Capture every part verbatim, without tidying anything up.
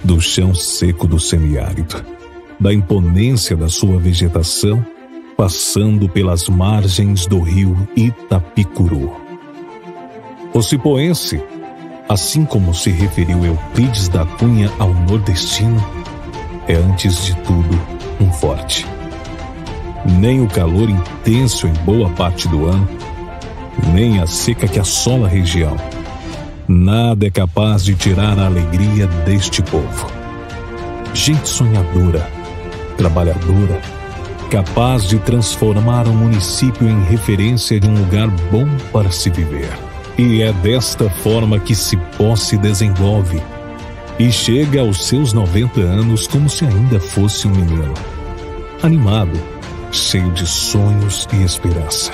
do chão seco do semiárido, da imponência da sua vegetação, passando pelas margens do rio Itapicuru. O cipoense, assim como se referiu Euclides da Cunha ao nordestino, é antes de tudo um forte. Nem o calor intenso em boa parte do ano, nem a seca que assola a região, nada é capaz de tirar a alegria deste povo. Gente sonhadora, trabalhadora, capaz de transformar o município em referência de um lugar bom para se viver. E é desta forma que Cipó se desenvolve e chega aos seus noventa anos como se ainda fosse um menino, animado, cheio de sonhos e esperança.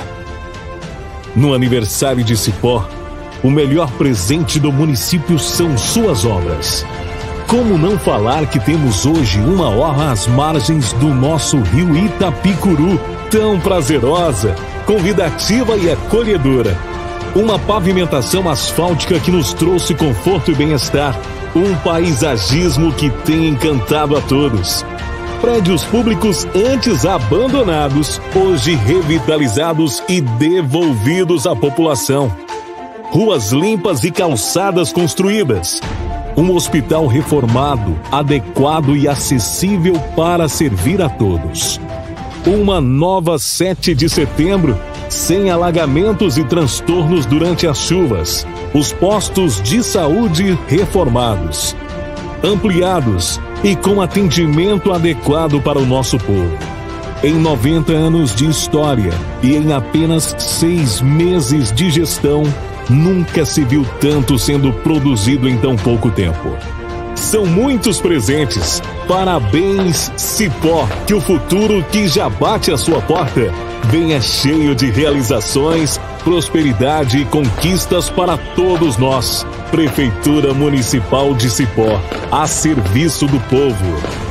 No aniversário de Cipó, o melhor presente do município são suas obras. Como não falar que temos hoje uma orla às margens do nosso rio Itapicuru, tão prazerosa, convidativa e acolhedora. Uma pavimentação asfáltica que nos trouxe conforto e bem-estar. Um paisagismo que tem encantado a todos. Prédios públicos antes abandonados, hoje revitalizados e devolvidos à população. Ruas limpas e calçadas construídas. Um hospital reformado, adequado e acessível para servir a todos. Uma nova sete de setembro, sem alagamentos e transtornos durante as chuvas. Os postos de saúde reformados, ampliados e com atendimento adequado para o nosso povo. Em noventa anos de história e em apenas seis meses de gestão, nunca se viu tanto sendo produzido em tão pouco tempo. São muitos presentes. Parabéns, Cipó, que o futuro que já bate à sua porta venha cheio de realizações, prosperidade e conquistas para todos nós. Prefeitura Municipal de Cipó, a serviço do povo.